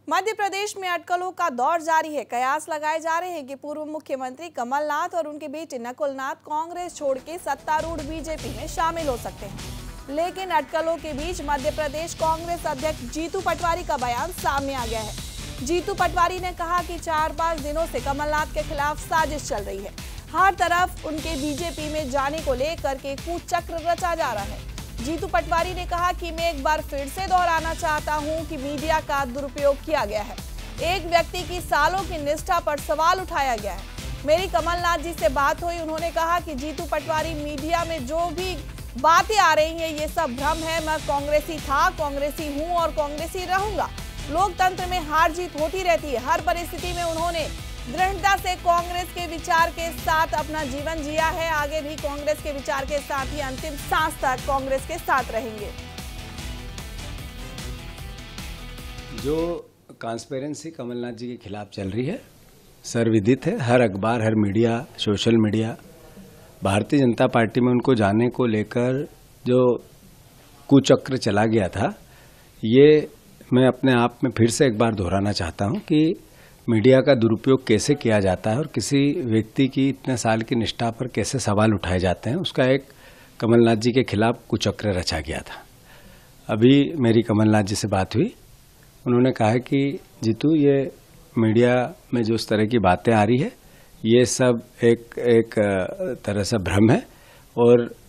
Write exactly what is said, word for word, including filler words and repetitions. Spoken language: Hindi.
मध्य प्रदेश में अटकलों का दौर जारी है। कयास लगाए जा रहे हैं कि पूर्व मुख्यमंत्री कमलनाथ और उनके बेटे नकुलनाथ कांग्रेस छोड़ के सत्तारूढ़ बीजेपी में शामिल हो सकते हैं। लेकिन अटकलों के बीच मध्य प्रदेश कांग्रेस अध्यक्ष जीतू पटवारी का बयान सामने आ गया है। जीतू पटवारी ने कहा कि चार पांच दिनों से कमलनाथ के खिलाफ साजिश चल रही है। हर तरफ उनके बीजेपी में जाने को लेकर के कुचक्र रचा जा रहा है। जीतू पटवारी ने कहा कि मैं एक बार फिर से दोहराना चाहता हूं कि मीडिया का दुरुपयोग किया गया है। एक व्यक्ति की सालों की निष्ठा पर सवाल उठाया गया है। मेरी कमलनाथ जी से बात हुई, उन्होंने कहा कि जीतू पटवारी मीडिया में जो भी बातें आ रही हैं ये सब भ्रम है। मैं कांग्रेसी था, कांग्रेसी हूं और कांग्रेसी रहूंगा। लोकतंत्र में हार जीत होती रहती है। हर परिस्थिति में उन्होंने दृढ़ता से कांग्रेस के विचार के साथ अपना जीवन जिया है। आगे भी कांग्रेस के विचार के साथ ही अंतिम सांस तक कांग्रेस के साथ रहेंगे। जो ट्रांसपेरेंसी कमलनाथ जी के खिलाफ चल रही है सर्वविदित है। हर अखबार, हर media, social media, Bharatiya Janata party में उनको जाने को लेकर जो कुचक्र चला गया था, ये मैं अपने आप में फिर से एक बार दोहराना चाहता हूं कि मीडिया का दुरुपयोग कैसे किया जाता है और किसी व्यक्ति की इतने साल की निष्ठा पर कैसे सवाल उठाए जाते हैं, उसका एक कमलनाथ जी के खिलाफ कुचक्र रचा गया था। अभी मेरी कमलनाथ जी से बात हुई, उन्होंने कहा कि जीतू, ये मीडिया में जो इस तरह की बातें आ रही है ये सब एक एक तरह से भ्रम है और